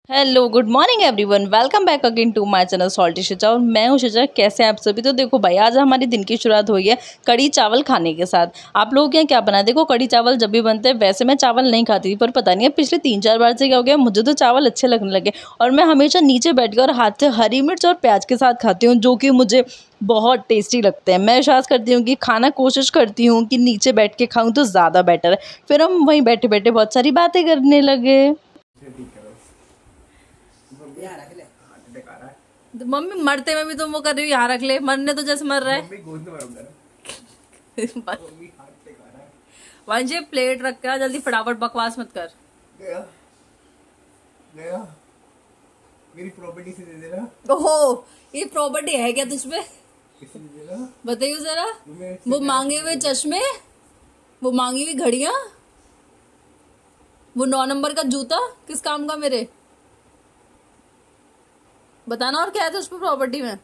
Hello good morning everyone, welcome back again to my channel salty Shiza. और मैं हूँ शिजा। कैसे हैं आप सभी? तो देखो भाई, आज हमारी दिन की शुरुआत हुई है कड़ी चावल खाने के साथ। आप लोगों के यहाँ क्या बना? देखो, कड़ी चावल जब भी बनते हैं, वैसे मैं चावल नहीं खाती थी, पर पता नहीं है पिछले 3-4 बार से क्या हो गया, मुझे तो चावल अच्छे लगने लगे। और मैं हमेशा नीचे बैठकर हाथ से हरी मिर्च और प्याज के साथ खाती हूँ, जो कि मुझे बहुत टेस्टी लगते हैं। मैं विश्वास करती हूँ कि खाना कोशिश करती हूँ कि नीचे बैठ के खाऊँ तो ज़्यादा बेटर है। फिर हम वहीं बैठे बैठे बहुत सारी बातें करने लगे। तो मम्मी मरते में भी तुम वो कर रही हो, यहाँ रख ले। मरने तो जैसे मर रहा है। वंश ये प्लेट रख कर जल्दी फटाफट, बकवास मत कर। गया मेरी प्रॉपर्टी से दे देना। ओहो, ये प्रॉपर्टी है क्या तुझ पे? बताइए जरा। वो मांगे हुए चश्मे, वो मांगी हुई घड़ियां, वो 9 नंबर का जूता किस काम का मेरे? बताना। और क्या है उस पर प्रॉपर्टी में?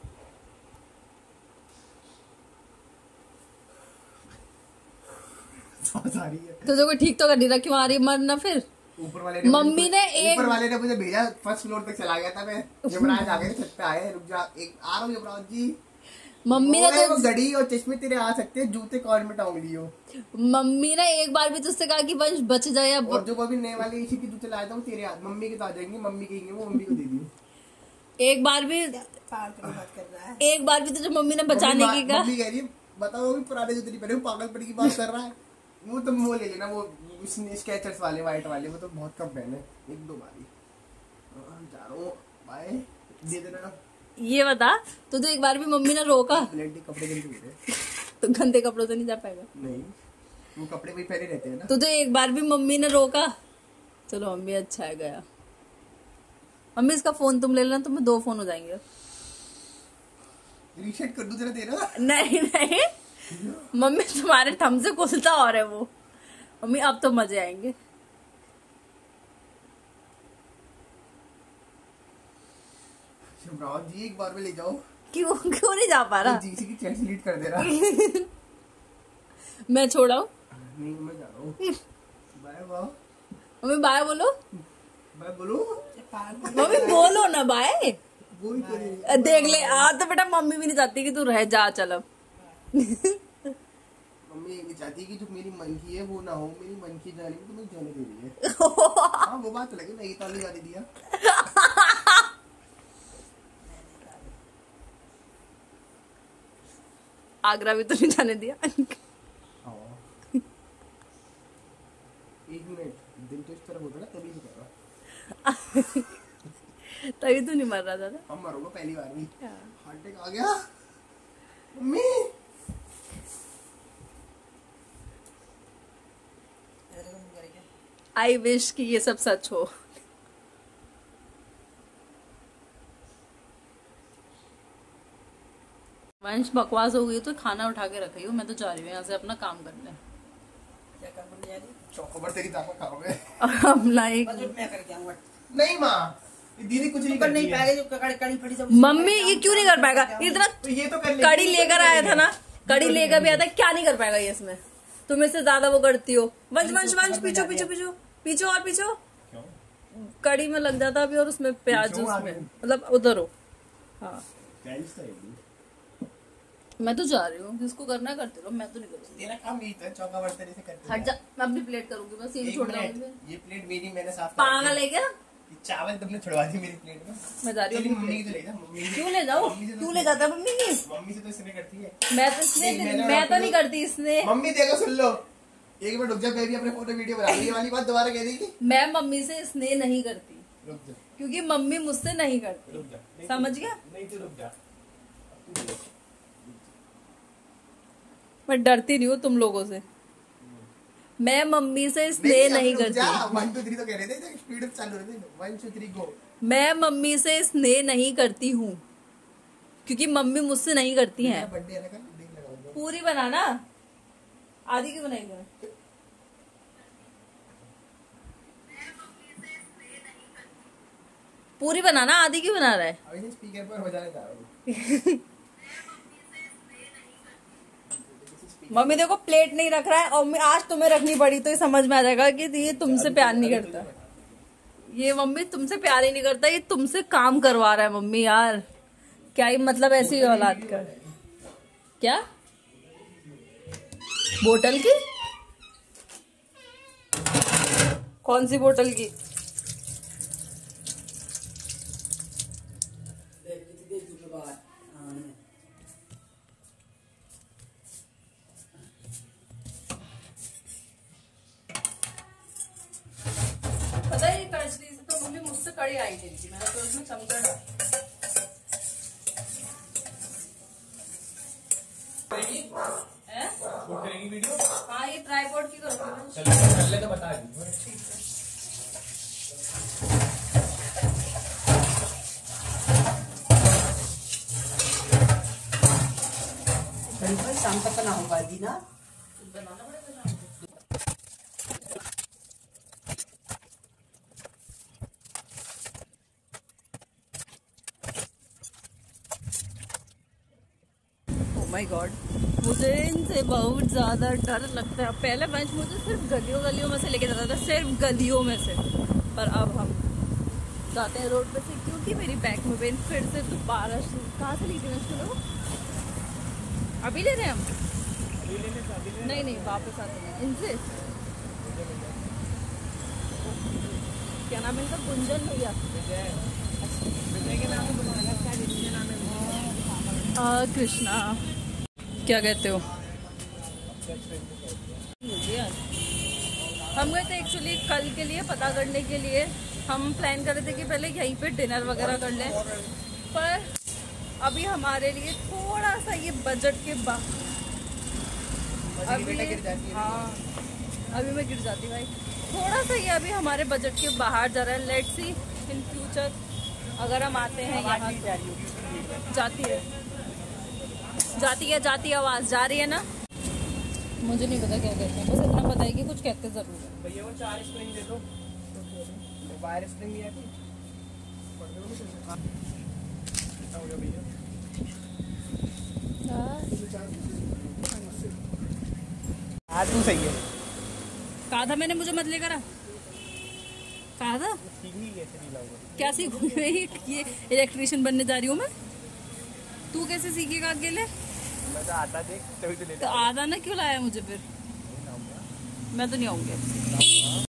तो जो कोई ठीक तो कर नहीं रखी हमारी, मरना फिर। ऊपर वाले ने मुझे भेजा, फर्स्ट फ्लोर तक चला गया था मैं। यमराज आ गए, छत पे आए, रुक जा, एक आ रहा हूँ यमराज जी। मम्मी ने तो घड़ी और चश्मे तेरे आ सकते हैं, जूते कौन में टांग लियो। मम्मी ने एक बार भी तुझसे कहा कि वंश बच जाए। अब और जो अभी नए वाले इसी के जूते लाया था वो तेरे हाथ, मम्मी के तो आ जाएंगे, मम्मी कहेंगे वो मम्मी को दे दी। एक बार भी तुझे मम्मी ने बचाने की कहा। मम्मी कह रही है बताओ, भी पुराने जूते नहीं पहने, पागलपन की बात कर रहा है। वो तुम वो ले लेना, वो स्केचर्स वाले व्हाइट वाले, वो तो बहुत कम पहने, 1-2 बारी। जा रहा हूँ, बाय, दे देना। ये बता, तुझे एक बार भी मम्मी ने रोका? कपड़े गंदे हो रहे। तो गंदे कपड़ों से नहीं जा पाएगा। नहीं, वो कपड़े भी पहने रहते हैं ना। तुझे एक बार भी मम्मी ने रोका? चलो मम्मी, अच्छा है गया। मम्मी इसका फोन तुम ले लेना, तुम्हें 2 फोन हो जाएंगे। रीसेट कर दूं जरा तेरा? नहीं नहीं, मम्मी तुम्हारे थम से कुलता और है वो। मम्मी अब तो मजे आएंगे। शिवराज जी एक बार में ले जाओ। क्यों नहीं जा पा रहा? जीसी की चैट डिलीट कर दे रहा। मैं छोड़ा हूँ। नहीं, मैं जा रहा हूँ। Bye bye. मम्मी बाय बोलो। बाय बोलो। मम्मी बोलो ना बाय। देख ले, तो बेटा मम्मी भी नहीं चाहती कि तू रह जा। चल मम्मी ये नहीं चाहती कि जो मेरी मन की है वो ना हो, मेरी मन की जाने में तो मुझे जाने दे रही है। हाँ वो बात लगे, नहीं तो नहीं जाने दिया। आगरा भी तो नहीं जाने दिया। 1 मिनट, दिल तो इस तरह होता ना, तभी तो कर रहा। तभी तो नहीं मर रहा था। हम मरोगे पहली बार भी। हार्ट अटैक आ गया मम्मी। आई विश कि ये सब सच हो। वंश बकवास हो गई तो खाना उठा के रखी हूँ। मैं तो जा रही हूँ यहाँ से अपना काम करने। क्या काम करने जा रही? चौकोबार तेरी दाल खाओगे? अपना एक मैं करके आऊंगा। नहीं माँ, दीदी कुछ नहीं करती है। कड़ी फटी सब मम्मी ये क्यों नहीं कर पाएगा? इतना तो ये तो कर कड़ी लेकर आया था ना, कड़ी लेकर भी आया था, क्या नहीं कर पाएगा ये इसमें? तुम इससे ज्यादा वो करती हो। वंश वंश वंश, पीछो पीछो पीछो पीछो और पीछो। कड़ी में लग जाता अभी, और उसमें प्याज, उसमें मतलब उधर हो। हाँ मैं तो जा रही हूँ, जिसको करना है करते रहो, मैं तो नहीं करूँगी। तेरा काम यही था, चौका बर्तन से करते। हट जा, मैं अपनी प्लेट करूंगी बस। ये छोड़ दूंगी। ये प्लेट मेरी, मैंने साफ पागल है क्या? चावल तुमने छुड़वा दी मेरी प्लेट में। मैं जा रही हूँ। मम्मी की तो ले जा। मम्मी क्यों ले जाऊँ? क्यों ले जाता मम्मी की? मम्मी से तो इसने करती है। मैं तो नहीं करती इसने। मम्मी देखो, सुन लो, 1 मिनट रुक जा, मैं भी अपने फोटो वीडियो बना रही। ये वाली बात दोबारा कह देगी। मैं मम्मी से स्नेह नहीं करती। रुक जा, क्योंकि मम्मी मुझसे नहीं करती। रुक जा। समझ गया? नहीं तो रुक जा। मैं डरती नहीं हूँ तुम लोगों से। मैं मम्मी से स्नेह नहीं करती। 1 2 3 तो कह रहे थे, स्पीड चालू रहते। 1 2 3 गो। मैं मम्मी से स्नेह नहीं करती हूँ, क्योंकि मम्मी मुझसे नहीं करती हैं। पूरी बनाना, आधी क्यों बनाई? पूरी बनाना, आधी क्यों बना रहा है? अभी स्पीकर पर हो जाने जा रहा हूँ। मम्मी देखो प्लेट नहीं रख रहा है, और आज तुम्हें रखनी पड़ी, तो ये समझ में आ जाएगा कि ये तुमसे प्यार नहीं करता। ये मम्मी तुमसे प्यार ही नहीं करता, ये तुमसे काम करवा रहा है मम्मी यार। क्या ही मतलब ऐसी औलाद का। क्या बोतल की? कौन सी बोतल की? पता है ये कड़छली से तो मम्मी मुझसे कड़ी आई थी, मैंने तो उसमें चमचा डाला। वीडियो हाँ ये ट्राइपॉड की करती हूँ। कर ले तो बता दी। शाम तक ना हो पाएगी ना। बनाना पड़ेगा। माय गॉड, मुझे इनसे बहुत ज्यादा डर लगता है। पहले बेंच मुझे सिर्फ गलियों में से लेके जाता था, सिर्फ गलियों में से, पर अब हम जाते हैं रोड पे से, क्योंकि मेरी बैक में पेन फिर से दोबारा। कहाँ से ली थी मैं? अभी ले रहे हैं हम? नहीं वापस आते हैं इनसे। क्या नाम है इनका? गुंजन भैया। कृष्णा क्या कहते हो? हम गए थे एक्चुअली कल के लिए पता करने के लिए। हम प्लान कर रहे थे कि पहले यहीं पे डिनर वगैरह कर लें, पर अभी हमारे लिए थोड़ा सा ये बजट के बाहर। हाँ अभी मैं गिर जाती भाई। थोड़ा सा ये अभी हमारे बजट के बाहर जा रहा है। लेट्स सी इन फ्यूचर अगर हम आते हैं यहाँ। जाती है आवाज जा रही है ना। मुझे नहीं पता क्या कहते हैं, बस इतना पता है कि कुछ कहते जरूर है। भैया वो 4 स्प्रिंग दे दो। वायर स्प्रिंग भी है कि हो गया भैया। आज तू सही है। कहा था मैंने, मुझे मत लेकर आ। कहा था क्या सीखूंगी मैं? ये इलेक्ट्रिशियन बनने जा रही हूँ मैं। तू कैसे सीखेगा अकेले? मैं तो आता देख तभी तो लेता। तो आधा ना क्यों लाया मुझे फिर? मैं तो नहीं आऊंगी।